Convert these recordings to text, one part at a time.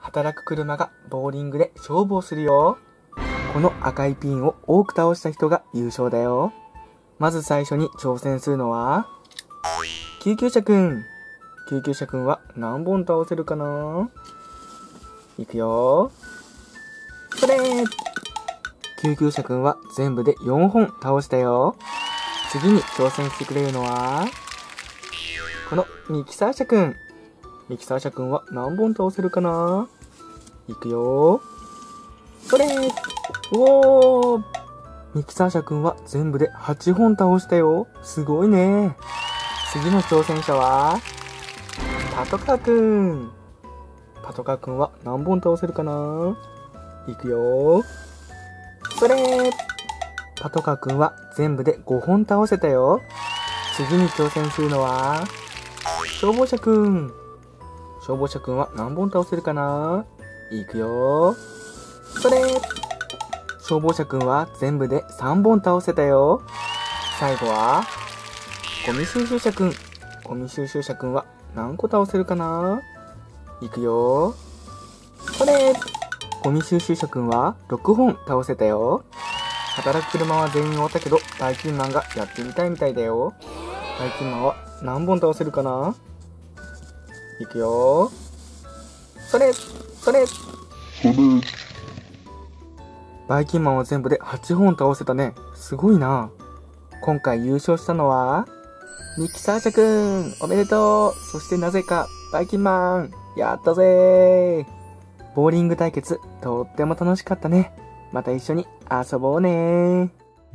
働く車がボーリングで勝負をするよ。この赤いピンを多く倒した人が優勝だよ。まず最初に挑戦するのは救急車くん。救急車くんは何本倒せるかな。いくよ。それ。救急車くんは全部で4本倒したよ。次に挑戦してくれるのはこのミキサー車くん。ミキサー車くんは何本倒せるかな。いくよ。それ。おー。ミキサー車くんは全部で8本倒したよ。すごいね。次の挑戦者はパトカーくん。パトカーくんは何本倒せるかな。いくよ。それ。パトカーくんは全部で5本倒せたよ。次に挑戦するのは消防車くん。消防車くんは何本倒せるかな。いくよ。それ。消防車くんは全部で3本倒せたよ。最後はゴミ収集車くん。ゴミ収集車くんは何個倒せるかな。いくよ。それ。ゴミ収集車くんは6本倒せたよ。働く車は全員終わったけど、バイキンマンがやってみたいみたいだよ。バイキンマンは何本倒せるかな。いくよ。それ。バイキンマンは全部で8本倒せたね。すごいな。今回優勝したのはミキサー車くん。おめでとう。そしてなぜかバイキンマン。やったぜー。ボーリング対決、とっても楽しかったね。また一緒に遊ぼうねー。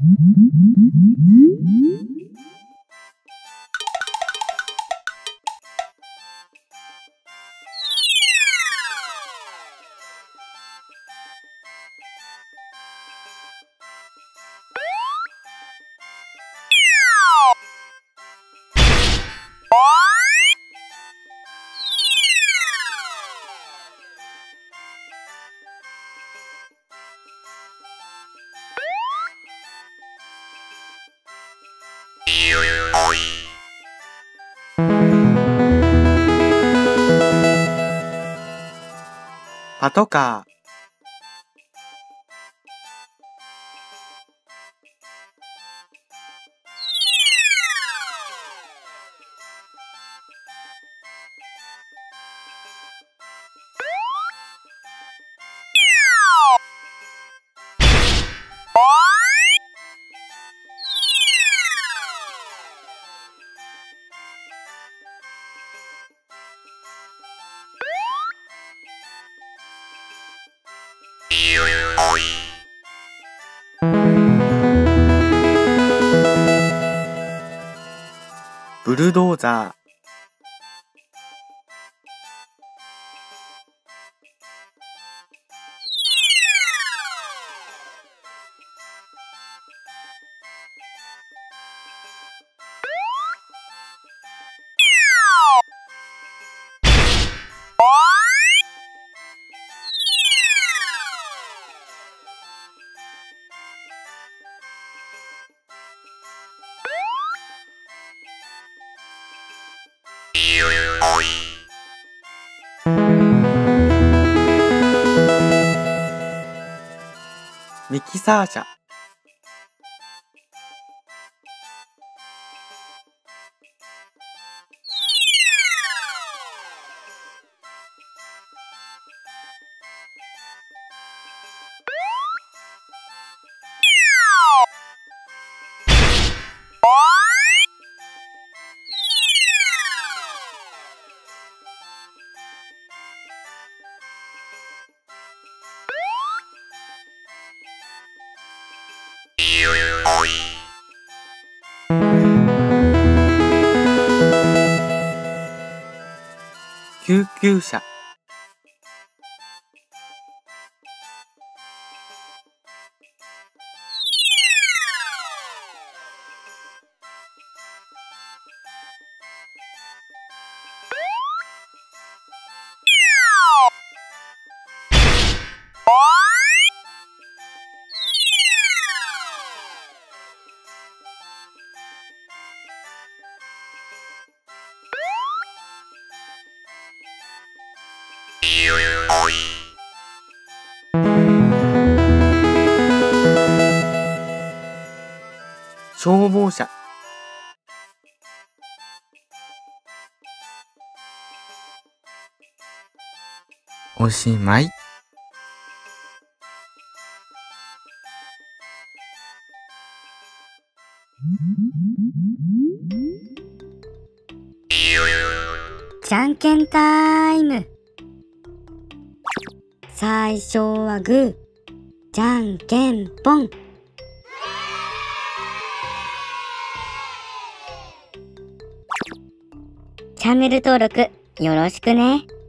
パトカー。ブルドーザー。ミキサー車。救急車。 消防車。おしまい。 じゃんけんタイム。最初はグー、じゃんけんぽん。チャンネル登録よろしくね。